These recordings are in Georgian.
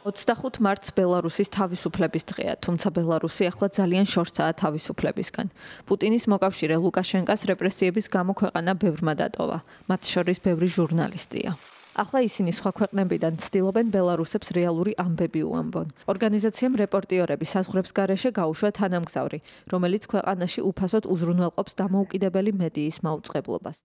25 მარტს ბელარუსის თავისუფლების დღეა, თუმცა ბელარუსი ახლა ძალიან შორსაა თავისუფლებისგან. პუტინის მოკავშირე ლუკაშენკას რეპრესიების გამო ქვეყანა ბევრმა დატოვა, მათ შორის ბევრი ჟურნალისტია. ახლა ისინი სხვა ქვეყნებიდან ცდილობენ ბელარუსებს რეალური ამბები უამბონ. ორგანიზაციამ რეპორტიორები საზღვრებს გარეშე გაუშვა თანამგზავრი, რომელიც ქვეყანაში უფასოდ უზრუნველყოფს დამოუკიდებელი მედიის მაუწყებლობას.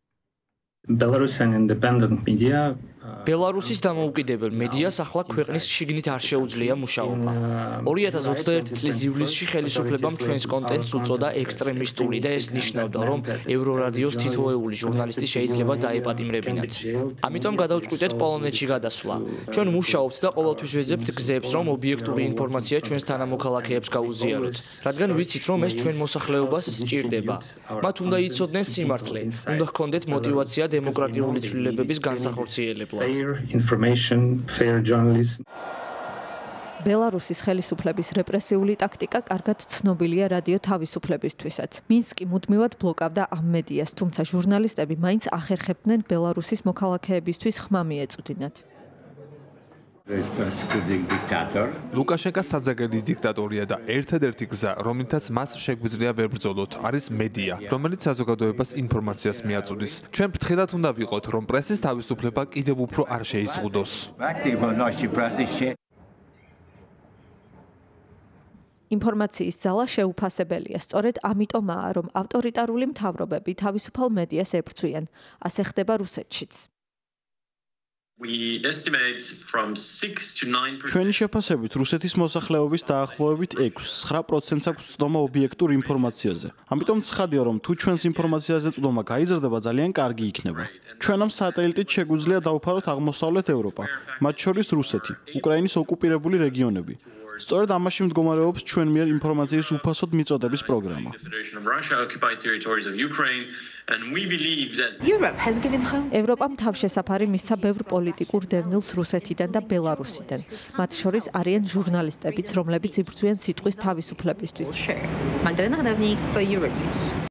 ბელარუსის დამოუკიდებელ მედიას ახლა ქვეყნის შიგნით არ შეუძლია მუშაობა. 2021 წლის ივლისში ხელისუფლებამ ჩვენს კონტენტს უწოდა ექსტრემისტული და ეს ნიშნავდა, რომ ევრორადიოს თითოეული ჟურნალისტი შეიძლება დაეპატიმრებინათ. ამიტომ გადავწყვიტეთ პოლონეთში გადასვლა. ჩვენ მუშაობთ და ყოველთვის ვეძებთ გზებს, რომ ობიექტური ინფორმაცია ჩვენს თანამოქალაქეებს გაუზიაროთ, რადგან ვიცით, რომ ეს ჩვენ მოსახლეობას სჭირდება. მათ უნდა იცოდნენ სიმართლე, უნდა ჰქონდეთ мотивация დემოკრატიული ცვლილებების განსახორციელებლად. ბელარუსის ხელისუფლების რეპრესიული ტაქტიკა კარგად ცნობილია რადიო თავისუფლებისთვისაც. მინსკი მუდმივად ბლოკავდა ამ მედიას, თუმცა ჟურნალისტები მაინც ახერხებდნენ ბელარუსის მოქალაქეებისთვის ხმა მიეწვდინათ. ლუკაშენკა საძაგერის დიქტატორია და ერთადერთი გზა, რომლითაც მას შეგვიძლია ვერ ბრძოლოთ, არის მედია, რომელიც საზოგადოებას ინფორმაციას მიაწვდის. ჩვენ ფრთხილად უნდა ვიყოთ, რომ პრესის თავისუფლება კიდევ უფრო არ შეიზღუდოს. ინფორმაციის ძალა შეუფასებელია, სწორედ ამიტომაა, რომ ავტორიტარული მთავრობები თავისუფალ მედიას ებრძვიან. ასე ხდება რუსეთშიც. ჩვენი შეფასებით რუსეთის მოსახლეობის დაახლოებით 6-9% აქვს ცდომა ობიექტურ ინფორმაციაზე. ამიტომ ცხადია, რომ თუ ჩვენს ინფორმაციაზე ცდომა გაიზრდება, ძალიან კარგი იქნება. ჩვენ ამ სატელიტით შეგვიძლია დავფაროთ აღმოსავლეთ ევროპა, მათ შორის რუსეთი, უკრაინის ოკუპირებული რეგიონები. სწორედ ამაში მდგომარეობს ჩვენ მიერ ინფორმაციის უფასოდ მიწოდების პროგრამა. ევროპამ თავშესაფარი მისცა ბევრ პოლიტიკურ დევნილს რუსეთიდან და ბელარუსიდან. მათ შორის არიან ჟურნალისტებიც, რომლებიც იბრძვიან სიტყვის თავისუფლებისთვის.